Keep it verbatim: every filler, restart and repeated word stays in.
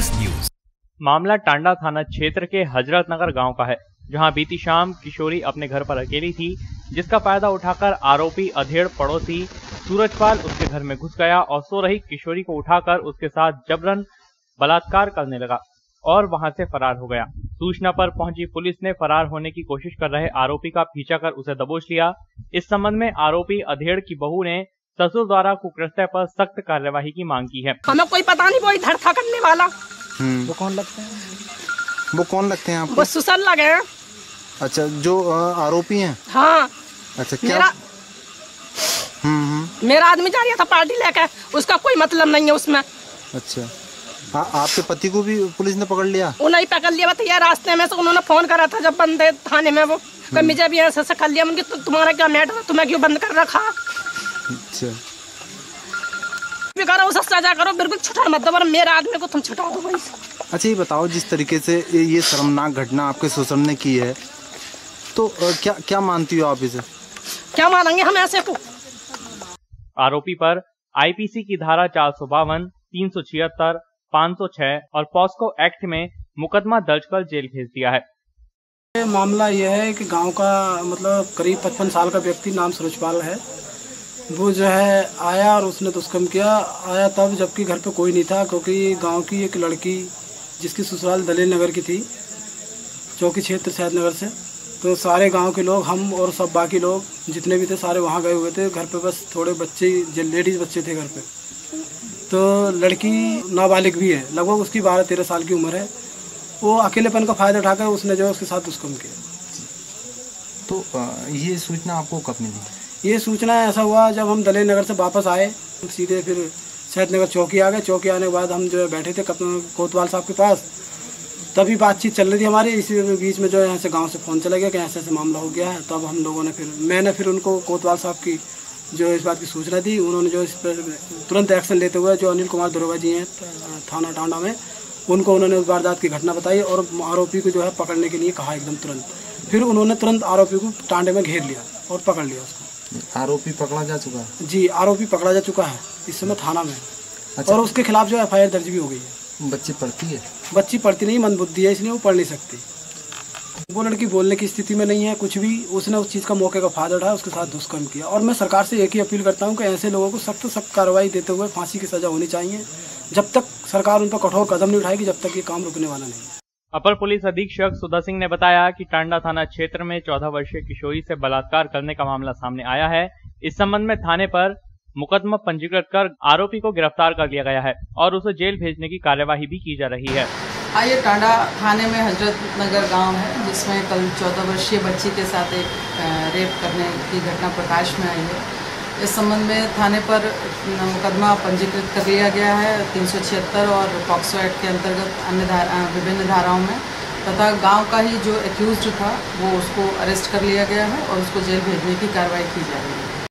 S news. मामला टांडा थाना क्षेत्र के हजरत नगर गांव का है, जहां बीती शाम किशोरी अपने घर पर अकेली थी, जिसका फायदा उठाकर आरोपी अधेड़ पड़ोसी सूरजपाल उसके घर में घुस गया और सो रही किशोरी को उठाकर उसके साथ जबरन बलात्कार करने लगा और वहां से फरार हो गया। सूचना पर पहुंची पुलिस ने फरार होने की कोशिश कर रहे आरोपी का पीछा कर उसे दबोच लिया। इस संबंध में आरोपी अधेड़ की बहू ने ससुर द्वारा कुकृत्य पर सख्त कार्यवाही की मांग की है। हमें कोई पता नहीं, वो इधर था करने वाला। वो कौन लगते हैं? वो कौन लगते हैं आपको? वो सुसल लगे हैं। अच्छा, जो आरोपी हैं? हाँ। अच्छा, क्या? मेरा हम्म हम्म मेरा आदमी जा रहा था पार्टी लेकर, उसका कोई मतलब नहीं है उसमें। अच्छा, आ, आपके पति को भी पुलिस ने पकड़ लिया? वो नहीं पकड़ लिया, बताइए रास्ते में से उन्होंने फोन करा था जब बंद थाने में, वो मुझे भी ऐसा ऐसा कर लिया। उनकी तो तुम्हारा क्या मैटर है, तुम्हें क्यों बंद कर रखा? अच्छा, करो उसे सजा करो, बिल्कुल छुटा मत दो, मेरे आदमी को तुम छुटा दो भाई। अच्छा, ये बताओ, जिस तरीके से ये शर्मनाक घटना आपके ससुर ने की है, तो क्या क्या मानती हो आप इसे? क्या मानेंगे हम ऐसे को? आरोपी पर आईपीसी की धारा चार सौ बावन, तीन सौ छिहत्तर, पाँच सौ छह और पॉस्को एक्ट में मुकदमा दर्ज कर जेल भेज दिया है। ये मामला यह है कि गांव का मतलब करीब पचपन साल का व्यक्ति, नाम सूरजपाल है, वो जो है आया और उसने दुष्कर्म किया। आया तब जबकि घर पे कोई नहीं था, क्योंकि गांव की एक लड़की जिसकी ससुराल दलेल नगर की थी, चौकी क्षेत्र शहद नगर से, तो सारे गांव के लोग, हम और सब बाकी लोग जितने भी थे सारे वहां गए हुए थे। घर पे बस थोड़े बच्चे, लेडीज बच्चे थे घर पे। तो लड़की नाबालिग भी है, लगभग उसकी बारह तेरह साल की उम्र है। वो अकेलेपन का फायदा उठाकर उसने जो है उसके साथ दुष्कर्म किया। तो ये सूचना आपको कब मिली? ये सूचना ऐसा हुआ जब हम दलेल नगर से वापस आए, सीधे फिर शहद नगर चौकी आ गए। चौकी आने के बाद हम जो है बैठे थे कोतवाल साहब के पास, तभी बातचीत चल रही थी हमारी। इसी बीच में जो है यहाँ से गाँव से फ़ोन चला गया कि ऐसे ऐसे मामला हो गया है। तब हम लोगों ने फिर मैंने फिर उनको कोतवाल साहब की जो इस बात की सूचना दी। उन्होंने जो इस पर तुरंत एक्शन लेते हुए जो अनिल कुमार दुर्गा जी हैं थाना टांडा में, उनको उन्होंने उस वारदात की घटना बताई और आरोपी को जो है पकड़ने के लिए कहा एकदम तुरंत। फिर उन्होंने तुरंत आरोपी को टांडे में घेर लिया और पकड़ लिया उसको। आरोपी पकड़ा जा चुका है? जी, आरोपी पकड़ा जा चुका है इस समय थाना में। अच्छा। और उसके खिलाफ जो एफ आई आर दर्ज भी हो गई है। बच्ची पढ़ती है? बच्ची पढ़ती नहीं, मंदबुद्धि है, इसलिए वो पढ़ नहीं सकती। वो लड़की बोलने की स्थिति में नहीं है कुछ भी। उसने उस चीज़ का मौके का फायदा उठाया, उसके साथ दुष्कर्म किया। और मैं सरकार से एक ही अपील करता हूँ कि ऐसे लोगों को सख्त सख्त कार्रवाई देते हुए फांसी की सजा होनी चाहिए। जब तक सरकार उन पर कठोर कदम नहीं उठाएगी, जब तक ये काम रुकने वाला नहीं। अपर पुलिस अधीक्षक सुधा सिंह ने बताया कि टांडा थाना क्षेत्र में चौदह वर्षीय किशोरी से बलात्कार करने का मामला सामने आया है। इस संबंध में थाने पर मुकदमा पंजीकृत कर आरोपी को गिरफ्तार कर लिया गया है और उसे जेल भेजने की कार्यवाही भी की जा रही है। आइए, टांडा थाने में हजरत नगर गांव है, जिसमें कल चौदह वर्षीय बच्ची के साथ एक रेप करने की घटना प्रकाश में आई है। इस संबंध में थाने पर मुकदमा पंजीकृत कर लिया गया है तीन सौ छिहत्तर और पॉक्सो एक्ट के अंतर्गत अन्य धारा, विभिन्न धाराओं में, तथा गांव का ही जो एक्यूज्ड था वो उसको अरेस्ट कर लिया गया है और उसको जेल भेजने की कार्रवाई की जा रही है।